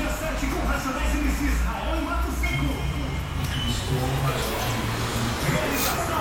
dia 7 com Racionais MCs, Raul e Mato Seco. Realização